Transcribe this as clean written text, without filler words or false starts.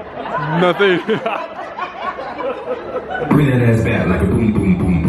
Nothing. Bring that ass back like a boom, boom, boom.